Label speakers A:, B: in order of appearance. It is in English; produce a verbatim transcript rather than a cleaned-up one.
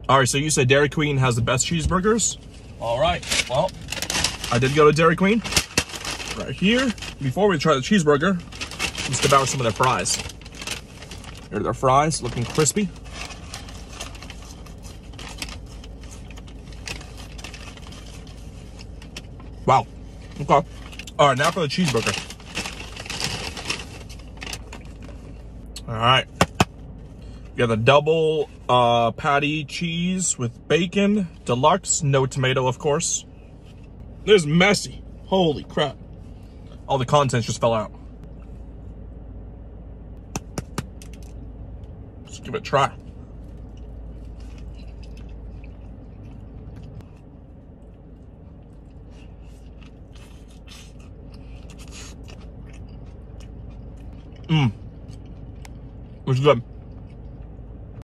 A: All right, so you said Dairy Queen has the best cheeseburgers? All right, well, I did go to Dairy Queen. Right here. Before we try the cheeseburger, let's devour some of their fries. Here are their fries, looking crispy. Wow. Okay. All right, now for the cheeseburger. All right. You got the double uh, patty cheese with bacon, deluxe, no tomato, of course. This is messy. Holy crap. All the contents just fell out. Let's give it a try. Mmm. It's good.